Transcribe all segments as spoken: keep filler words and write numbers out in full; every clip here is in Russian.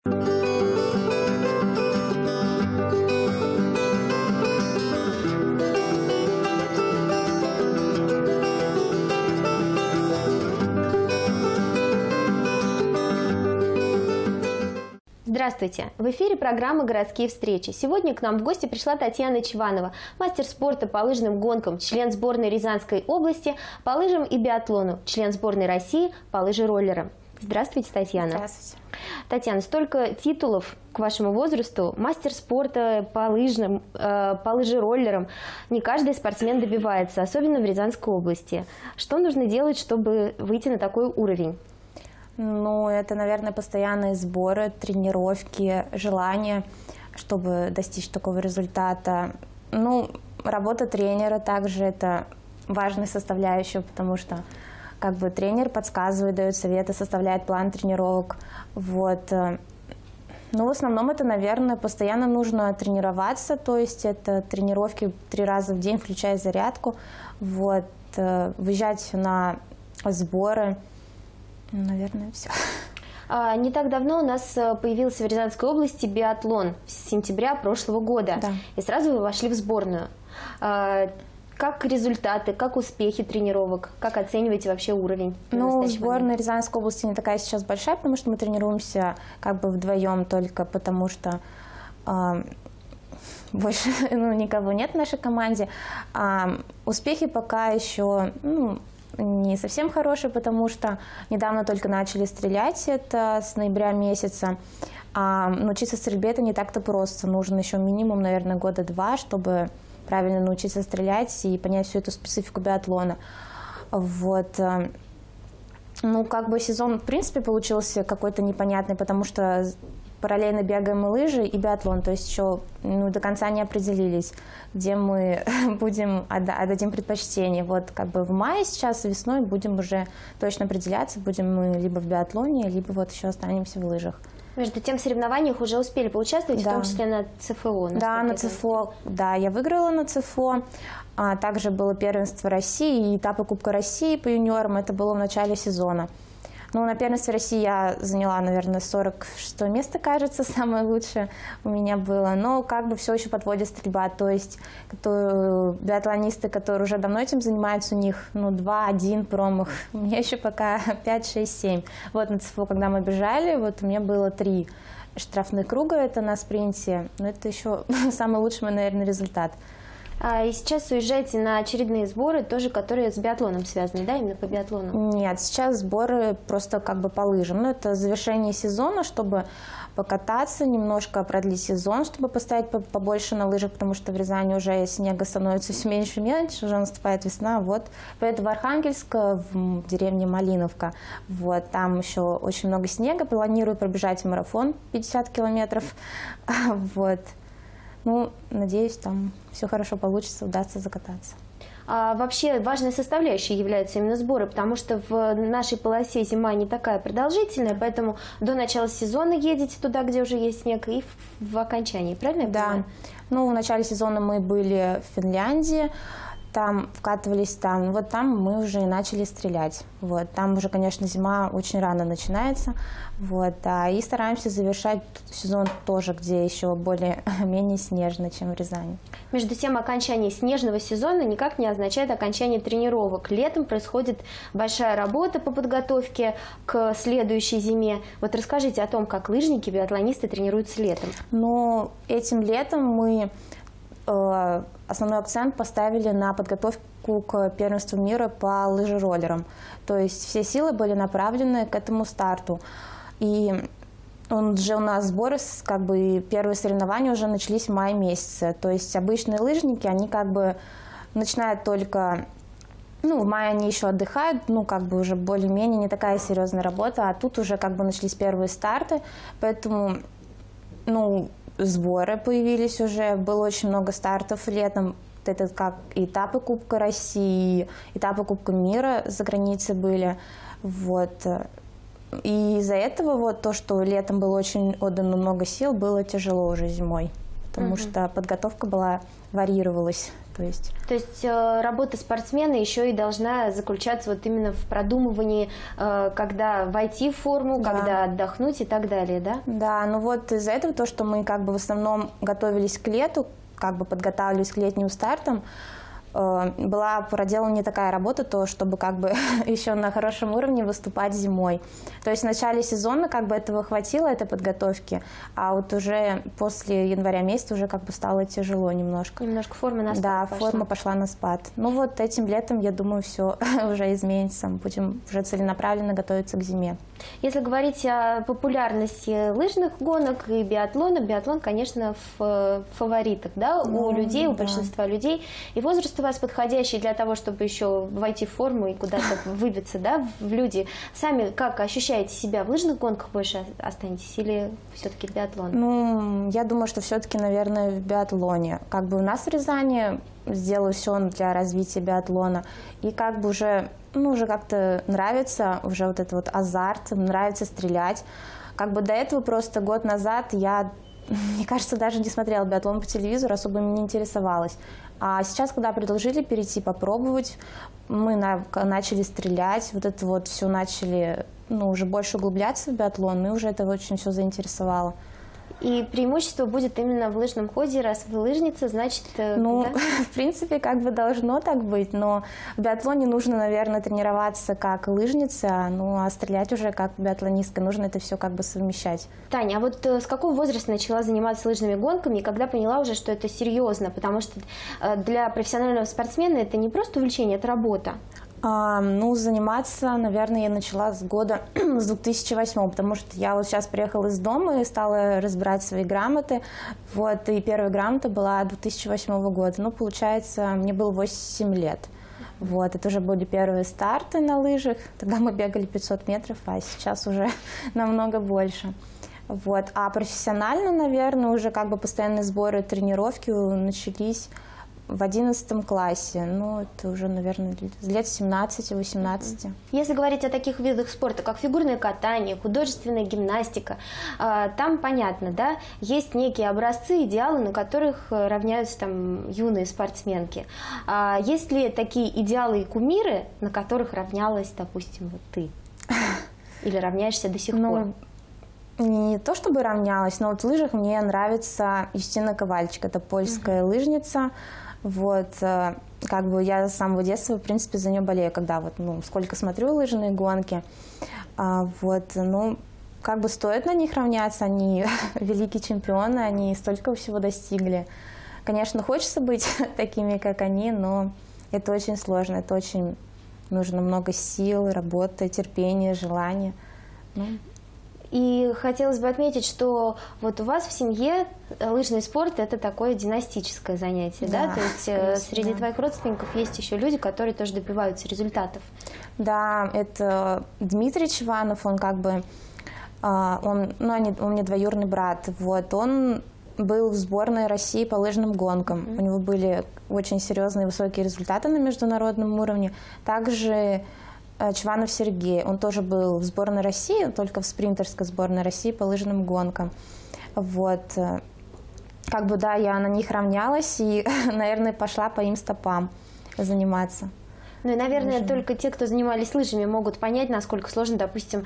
Здравствуйте! В эфире программа «Городские встречи». Сегодня к нам в гости пришла Татьяна Чванова, мастер спорта по лыжным гонкам, член сборной Рязанской области по лыжам и биатлону, член сборной России по лыжероллерам. Здравствуйте, Татьяна. Здравствуйте. Татьяна, столько титулов к вашему возрасту, мастер спорта по лыжным, э, по лыжероллерам. Не каждый спортсмен добивается, особенно в Рязанской области. Что нужно делать, чтобы выйти на такой уровень? Ну, это, наверное, постоянные сборы, тренировки, желание, чтобы достичь такого результата. Ну, работа тренера также это важная составляющая, потому что как бы тренер подсказывает, дает советы, составляет план тренировок. Вот. Ну, в основном это, наверное, постоянно нужно тренироваться, то есть это тренировки три раза в день, включая зарядку. Вот. Выезжать на сборы. Наверное, все. А, не так давно у нас появился в Рязанской области биатлон с сентября прошлого года. Да. И сразу вы вошли в сборную. А, как результаты, как успехи тренировок, как оцениваете вообще уровень? Ну, сборная Рязанской области не такая сейчас большая, потому что мы тренируемся как бы вдвоем только, потому что э, больше ну, никого нет в нашей команде. А, успехи пока еще... Ну, не совсем хороший, потому что недавно только начали стрелять, это с ноября месяца. А научиться стрельбе это не так-то просто. Нужно еще минимум, наверное, года два, чтобы правильно научиться стрелять и понять всю эту специфику биатлона. Вот. Ну, как бы сезон, в принципе, получился какой-то непонятный, потому что параллельно бегаем и лыжи, и биатлон, то есть еще ну, до конца не определились, где мы будем отдадим предпочтение. Вот как бы в мае сейчас, весной будем уже точно определяться, будем мы либо в биатлоне, либо вот еще останемся в лыжах. Между тем в соревнованиях уже успели поучаствовать, да. в том числе на ЦФО. Да, на ЦФО, да, я выиграла на ЦФО. А также было первенство России и этапы Кубка России по юниорам, это было в начале сезона. Ну, на первенстве России я заняла, наверное, сорок шестое место, кажется, самое лучшее у меня было. Но как бы все еще подводит стрельба. То есть которые, биатлонисты, которые уже давно этим занимаются, у них ну, два-один промах. У меня еще пока пять, шесть, семь. Вот на ЦФО, когда мы бежали, вот у меня было три штрафных круга, это на спринте. Но это еще самый лучший, наверное, результат. А, и сейчас уезжаете на очередные сборы, тоже которые с биатлоном связаны, да, именно по биатлону? Нет, сейчас сборы просто как бы по лыжам. Ну, это завершение сезона, чтобы покататься, немножко продлить сезон, чтобы поставить побольше на лыжах, потому что в Рязани уже снега становится все меньше и меньше, уже наступает весна. Вот. Поеду в Архангельск, в деревне Малиновка. Вот. Там еще очень много снега. Планирую пробежать марафон пятьдесят километров. Вот. Ну, надеюсь, там все хорошо получится, удастся закататься. А вообще важной составляющей являются именно сборы, потому что в нашей полосе зима не такая продолжительная, поэтому до начала сезона едете туда, где уже есть снег, и в, в окончании, правильно? Да. Ну, в начале сезона мы были в Финляндии, там вкатывались там, вот там мы уже и начали стрелять. Вот, там уже, конечно, зима очень рано начинается. Вот, а, и стараемся завершать сезон тоже, где еще более-менее снежно, чем в Рязани. Между тем, окончание снежного сезона никак не означает окончание тренировок. Летом происходит большая работа по подготовке к следующей зиме. Вот расскажите о том, как лыжники, биатлонисты тренируются летом. Но этим летом мы э, основной акцент поставили на подготовку к первенству мира по лыжероллерам. То есть все силы были направлены к этому старту. И он же у нас сборы, как бы первые соревнования уже начались в мае месяце. То есть обычные лыжники, они как бы начинают только, ну, в мае они еще отдыхают, ну, как бы уже более-менее не такая серьезная работа, а тут уже как бы начались первые старты, поэтому, ну, сборы появились уже, было очень много стартов летом. Это как этапы Кубка России, этапы Кубка мира за границей были. Вот. И из-за этого вот то, что летом было очень отдано много сил, было тяжело уже зимой. Потому угу. что подготовка была, варьировалась То есть, То есть э, работа спортсмена еще и должна заключаться вот именно в продумывании, э, когда войти в форму, да. когда отдохнуть и так далее, да? Да, ну вот из-за этого то, что мы как бы в основном готовились к лету, как бы подготавливались к летним стартам, была проделана не такая работа, то чтобы как бы еще на хорошем уровне выступать зимой. То есть в начале сезона как бы этого хватило, этой подготовки, а вот уже после января месяца уже как бы стало тяжело немножко. Немножко форма на спад Да, пошла. форма пошла на спад. Ну вот этим летом, я думаю, все уже изменится. Будем уже целенаправленно готовиться к зиме. Если говорить о популярности лыжных гонок и биатлона, биатлон, конечно, в фаворитах, да, Ну, у людей, у да. большинства людей. И возраст у вас подходящий для того, чтобы еще войти в форму и куда-то выбиться, да, в люди. Сами как ощущаете себя? В лыжных гонках больше останетесь или все-таки биатлон? Ну, я думаю, что все-таки, наверное, в биатлоне. Как бы у нас в Рязани сделаю все для развития биатлона. И как бы уже, ну, уже как-то нравится уже вот этот вот азарт, нравится стрелять. Как бы до этого просто год назад я, мне кажется, даже не смотрела биатлон по телевизору, особо им не интересовалась. А сейчас, когда предложили перейти, попробовать, мы на, начали стрелять, вот это вот все начали, ну, уже больше углубляться в биатлон, и уже это очень все заинтересовало. И преимущество будет именно в лыжном ходе, раз вы лыжница, значит, Ну, да? в принципе, как бы должно так быть, но в биатлоне нужно, наверное, тренироваться как лыжница, ну, а стрелять уже как биатлонистка, нужно это все как бы совмещать. Таня, а вот э, с какого возраста начала заниматься лыжными гонками, и когда поняла уже, что это серьезно? Потому что э, для профессионального спортсмена это не просто увлечение, это работа. А, ну, заниматься, наверное, я начала с года, с две тысячи восьмого, потому что я вот сейчас приехала из дома и стала разбирать свои грамоты, вот, и первая грамота была две тысячи восьмого года, ну, получается, мне было восемь лет, вот, это уже были первые старты на лыжах, тогда мы бегали пятьсот метров, а сейчас уже намного больше. Вот, а профессионально, наверное, уже как бы постоянные сборы, тренировки начались в одиннадцатом классе, ну, это уже, наверное, лет семнадцати-восемнадцати. Если говорить о таких видах спорта, как фигурное катание, художественная гимнастика, там понятно, да, есть некие образцы, идеалы, на которых равняются там юные спортсменки. Есть ли такие идеалы и кумиры, на которых равнялась, допустим, вот ты? Или равняешься до сих пор? Ну, не то чтобы равнялась, но вот в лыжах мне нравится Юстина Ковальчик, это польская mm-hmm. лыжница. Вот, как бы я с самого детства, в принципе, за нее болею, когда вот, ну, сколько смотрю лыжные гонки. А, вот, ну, как бы стоит на них равняться, они великие чемпионы, они столько всего достигли. Конечно, хочется быть такими, как они, но это очень сложно, это очень нужно много сил, работы, терпения, желания. Ну. И хотелось бы отметить, что вот у вас в семье лыжный спорт – это такое династическое занятие, да? Да, То есть конечно, среди да. твоих родственников есть еще люди, которые тоже добиваются результатов. Да, это Дмитрий Чванов, он как бы, он, ну, они, он мне двоюродный брат, вот, он был в сборной России по лыжным гонкам. Mm-hmm. У него были очень серьезные высокие результаты на международном уровне. Также Чванов Сергей, он тоже был в сборной России, только в спринтерской сборной России по лыжным гонкам. Вот. Как бы, да, я на них равнялась и, наверное, пошла по им стопам заниматься. Ну и, наверное, лыжами. Только те, кто занимались лыжами, могут понять, насколько сложно, допустим,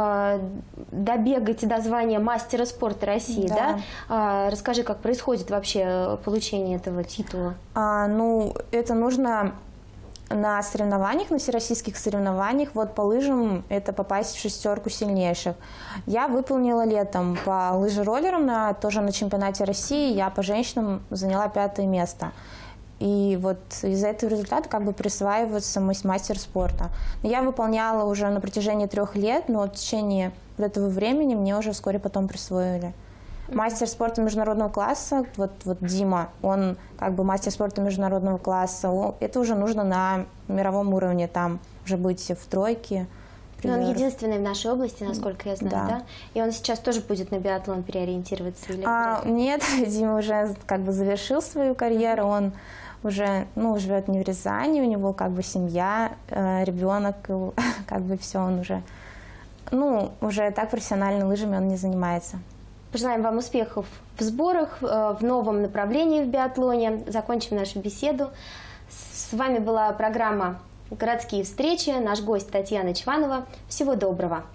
добегать до звания мастера спорта России, да? да? Расскажи, как происходит вообще получение этого титула? А, ну, это нужно на соревнованиях, на всероссийских соревнованиях, вот по лыжам это попасть в шестерку сильнейших. Я выполнила летом по лыжероллерам, на, тоже на чемпионате России, я по женщинам заняла пятое место. И вот из-за этого результата как бы присваивается мой мастер спорта. Я выполняла уже на протяжении трех лет, но в течение вот этого времени мне уже вскоре потом присвоили. Мастер спорта международного класса, вот, вот Дима, он как бы мастер спорта международного класса, он, это уже нужно на мировом уровне, там уже быть в тройке. Но он единственный в нашей области, насколько я знаю, да? да? И он сейчас тоже будет на биатлон переориентироваться? Или а, нет, Дима уже как бы завершил свою карьеру, он уже, ну, живет не в Рязани, у него как бы семья, э, ребенок, как бы все, он уже, ну, уже так профессионально лыжами он не занимается. Пожелаем вам успехов в сборах, в новом направлении в биатлоне. Закончим нашу беседу. С вами была программа «Городские встречи». Наш гость Татьяна Чванова. Всего доброго.